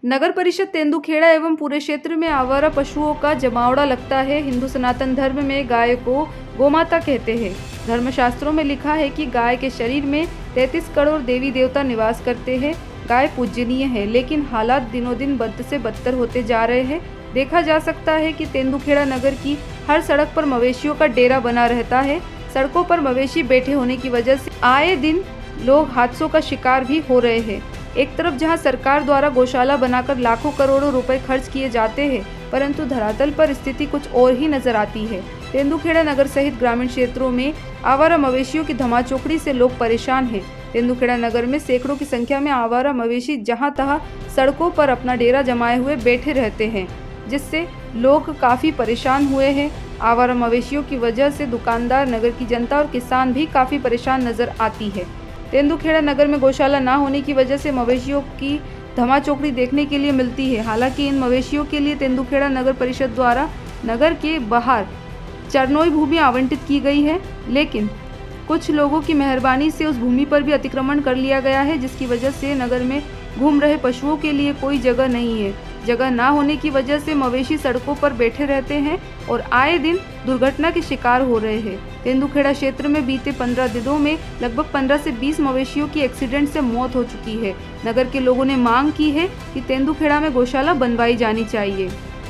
नगर परिषद तेंदुखेड़ा एवं पूरे क्षेत्र में आवारा पशुओं का जमावड़ा लगता है। हिंदू सनातन धर्म में गाय को गोमाता कहते हैं। धर्मशास्त्रों में लिखा है कि गाय के शरीर में 33 करोड़ देवी देवता निवास करते हैं। गाय पूजनीय है, लेकिन हालात दिनों दिन बद से बदतर होते जा रहे हैं। देखा जा सकता है कि तेंदुखेड़ा नगर की हर सड़क पर मवेशियों का डेरा बना रहता है। सड़कों पर मवेशी बैठे होने की वजह से आए दिन लोग हादसों का शिकार भी हो रहे हैं। एक तरफ जहां सरकार द्वारा गौशाला बनाकर लाखों करोड़ों रुपए खर्च किए जाते हैं, परंतु धरातल पर स्थिति कुछ और ही नजर आती है। तेंदुखेड़ा नगर सहित ग्रामीण क्षेत्रों में आवारा मवेशियों की धमाचौकड़ी से लोग परेशान हैं। तेंदुखेड़ा नगर में सैकड़ों की संख्या में आवारा मवेशी जहां तहां सड़कों पर अपना डेरा जमाए हुए बैठे रहते हैं, जिससे लोग काफी परेशान हुए हैं। आवारा मवेशियों की वजह से दुकानदार, नगर की जनता और किसान भी काफी परेशान नजर आती है। तेंदुखेड़ा नगर में गौशाला न होने की वजह से मवेशियों की धमाचौकड़ी देखने के लिए मिलती है। हालांकि इन मवेशियों के लिए तेंदुखेड़ा नगर परिषद द्वारा नगर के बाहर चरनोई भूमि आवंटित की गई है, लेकिन कुछ लोगों की मेहरबानी से उस भूमि पर भी अतिक्रमण कर लिया गया है, जिसकी वजह से नगर में घूम रहे पशुओं के लिए कोई जगह नहीं है। जगह ना होने की वजह से मवेशी सड़कों पर बैठे रहते हैं और आए दिन दुर्घटना के शिकार हो रहे हैं। तेंदुखेड़ा क्षेत्र में बीते 15 दिनों में लगभग 15 से 20 मवेशियों की एक्सीडेंट से मौत हो चुकी है। नगर के लोगों ने मांग की है कि तेंदुखेड़ा में गौशाला बनवाई जानी चाहिए।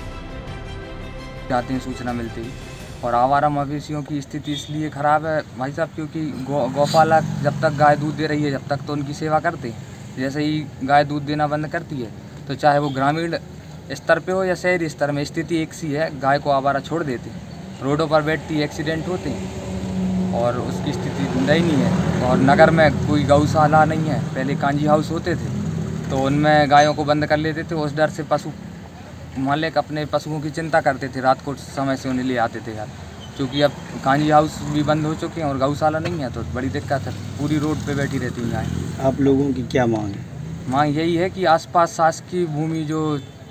जाती सूचना मिलती है और आवारा मवेशियों की स्थिति इसलिए खराब है भाई साहब, क्योंकि गौपालक जब तक गाय दूध दे रही है जब तक तो उनकी सेवा करते हैं। जैसे ही गाय दूध देना बंद करती है तो चाहे वो ग्रामीण स्तर पे हो या शहरी स्तर में स्थिति एक सी है, गाय को आवारा छोड़ देते हैं, रोडों पर बैठती है, एक्सीडेंट होते हैं और उसकी स्थिति दयनीय है। और नगर में कोई गौशाला नहीं है। पहले कांजी हाउस होते थे तो उनमें गायों को बंद कर लेते थे, उस डर से पशु मालिक अपने पशुओं की चिंता करते थे, रात को समय से उन्हें ले आते थे घर। क्योंकि अब कांजी हाउस भी बंद हो चुके हैं और गौशाला नहीं है तो बड़ी दिक्कत है, पूरी रोड पे बैठी रहती हैं गाय। आप लोगों की क्या मांग है? मांग यही है कि आसपास शासकीय भूमि जो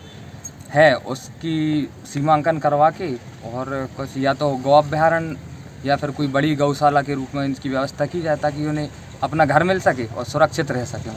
है उसकी सीमांकन करवा के और कुछ या तो गौ अभ्यारण्य या फिर कोई बड़ी गौशाला के रूप में इनकी व्यवस्था की जाए ताकि उन्हें अपना घर मिल सके और सुरक्षित रह सके।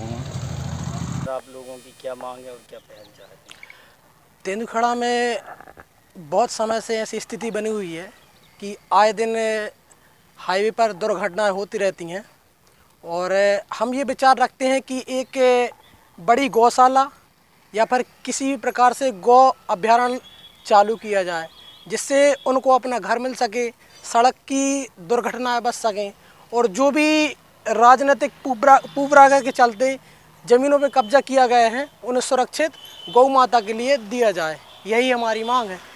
आप लोगों की क्या मांग है और क्या पहल चाहते हैं? तेंदुखेड़ा में बहुत समय से ऐसी स्थिति बनी हुई है कि आए दिन हाईवे पर दुर्घटनाएं होती रहती हैं और हम ये विचार रखते हैं कि एक बड़ी गौशाला या फिर किसी भी प्रकार से गौ अभ्यारण्य चालू किया जाए, जिससे उनको अपना घर मिल सके, सड़क की दुर्घटनाएं बच सकें और जो भी राजनीतिक पूर्वाग्रह के चलते ज़मीनों पे कब्जा किया गया है उन्हें सुरक्षित गौ माता के लिए दिया जाए, यही हमारी मांग है।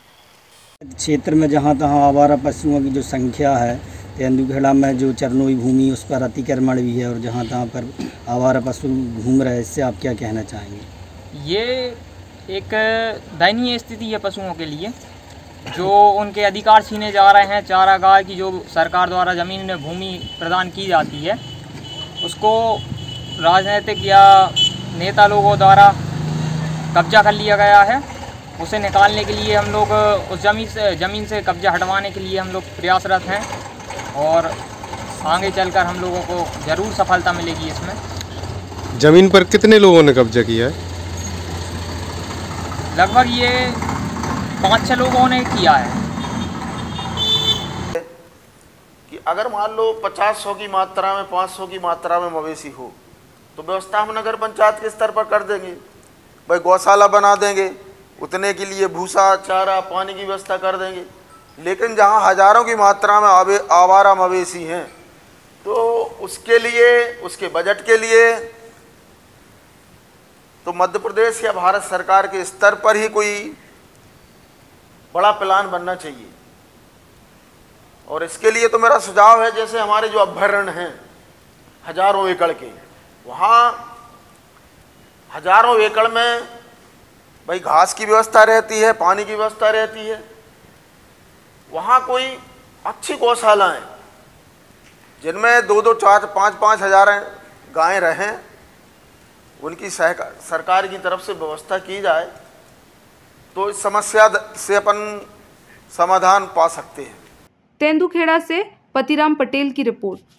क्षेत्र में जहाँ तहाँ आवारा पशुओं की जो संख्या है, तेंदुखेड़ा में जो चरनोई भूमि उस पर अतिक्रमण भी है और जहाँ तहाँ पर आवारा पशु घूम रहे हैं, इससे आप क्या कहना चाहेंगे? ये एक दयनीय स्थिति है पशुओं के लिए, जो उनके अधिकार छीने जा रहे हैं। चारागाह की जो सरकार द्वारा ज़मीन में भूमि प्रदान की जाती है उसको राजनीतिक या नेता लोगों द्वारा कब्जा कर लिया गया है। उसे निकालने के लिए हम लोग उस ज़मीन से कब्जा हटवाने के लिए हम लोग प्रयासरत हैं और आगे चलकर हम लोगों को ज़रूर सफलता मिलेगी इसमें। ज़मीन पर कितने लोगों ने कब्जा किया है? लगभग ये 5-6 लोगों ने किया है। कि अगर मान लो 50-100 की मात्रा में 500 की मात्रा में मवेशी हो तो व्यवस्था हम नगर पंचायत के स्तर पर कर देंगे, भाई गौशाला बना देंगे, उतने के लिए भूसा, चारा, पानी की व्यवस्था कर देंगे। लेकिन जहाँ हज़ारों की मात्रा में आवारा मवेशी हैं तो उसके लिए, उसके बजट के लिए तो मध्य प्रदेश या भारत सरकार के स्तर पर ही कोई बड़ा प्लान बनना चाहिए। और इसके लिए तो मेरा सुझाव है, जैसे हमारे जो अभयारण्य हैं हजारों एकड़ के, वहाँ हजारों एकड़ में भाई घास की व्यवस्था रहती है, पानी की व्यवस्था रहती है, वहाँ कोई अच्छी गौशालाएं जिनमें 2-2, 4-5 हज़ार गायें रहें, उनकी सरकार की तरफ से व्यवस्था की जाए तो इस समस्या से अपन समाधान पा सकते हैं। तेंदुखेड़ा से पतिराम पटेल की रिपोर्ट।